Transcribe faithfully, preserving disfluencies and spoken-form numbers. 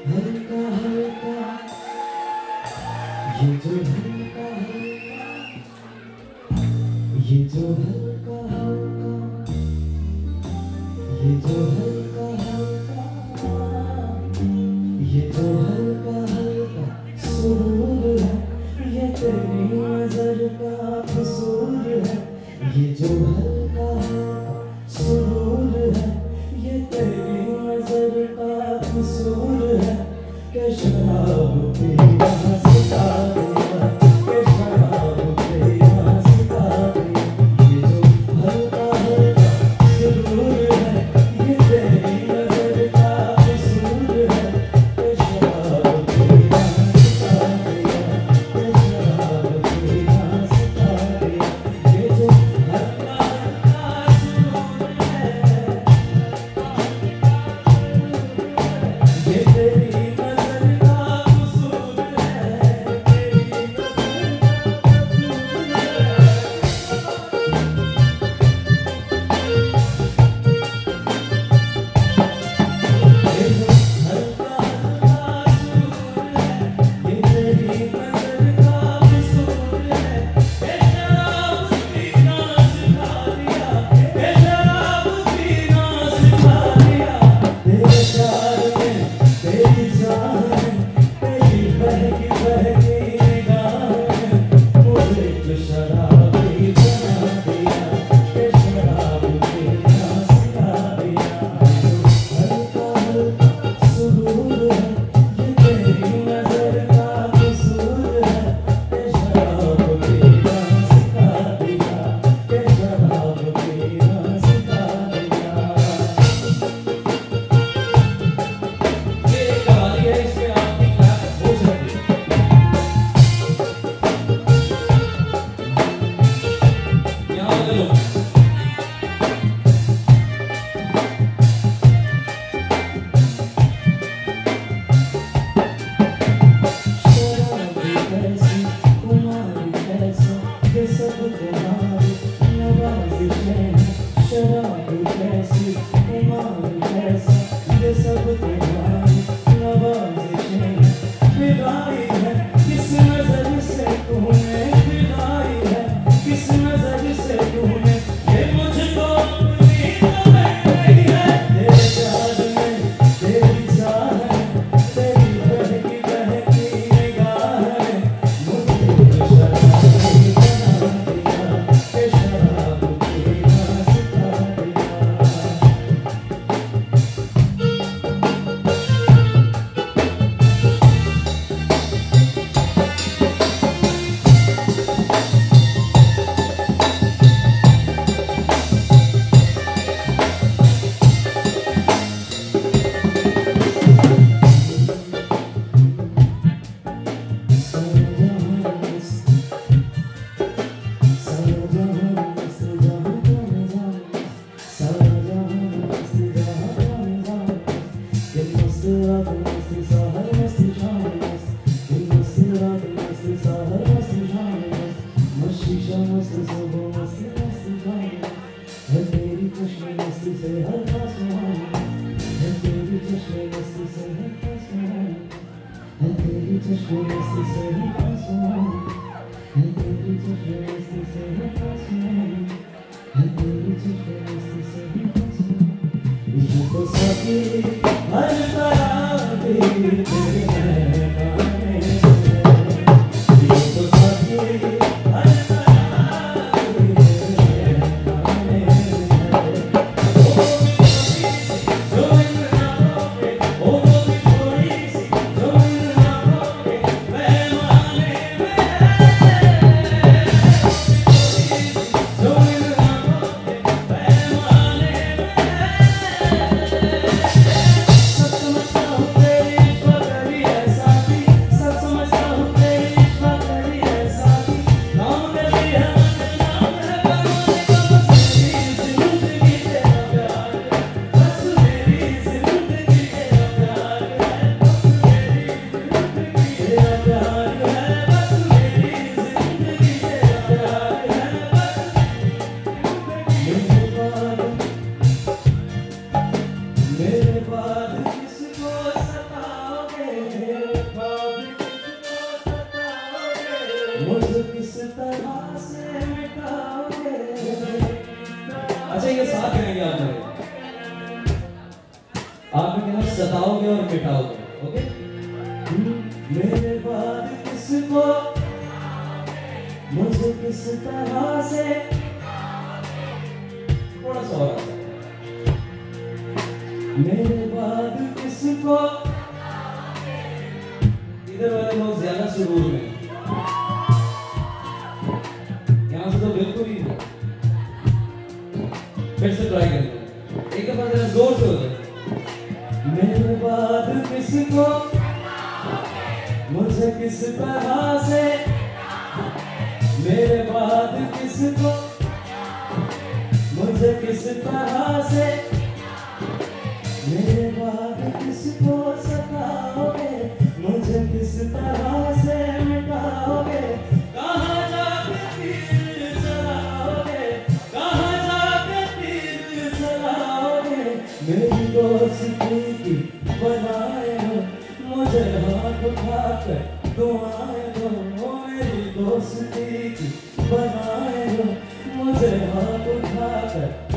हल्का हल्का ये जो हल्का हल्का ये जो हल्का हल्का ये जो हल्का हल्का ये जो हल्का हल्का सुरूर है ये तेरी नजर का कसूर है। ये जो हल्का हल्का सुरूर है ये तेरी नजर का कसूर है। के शराब पीना सिखा दिया, के शराब पीना सिखा दिया। ये जो हल्का हल्का सुरूर है ये तेरी नजर का कसूर है। के शराब पीना सिखा दिया, के शराब पीना सिखा दिया। ये जो हल्का हल्का सुरूर है ये तेरी गाओगे और मिटाओगे। ओके? मेरे बाद किसको, मुझे किस तरह से, थोड़ा सा और, मेरे बाद किसको, इधर वाले लोग ज्यादा सुरूर में, यहां से तो बिल्कुल ही नहीं। फिर से ट्राई करेंगे, एक बार जरा जोर से हो जाए। मेरे बाद किसको, मुझे किस तरह से, मेरे बाद किसको, मुझे किस तरह से, मेरे बाद किसको सताओगे, मुझे किस तरह से मिटाओगे, कहाँ जाके तीर चलाओगे, कहाँ जाके तीर चलाओगे, मेरी दोस्ती की बनाए हो, मुझे हाथ उठाकर दुआएं दो, मेरी दोस्ती की बनाए हो, मुझे हाथ उठाकर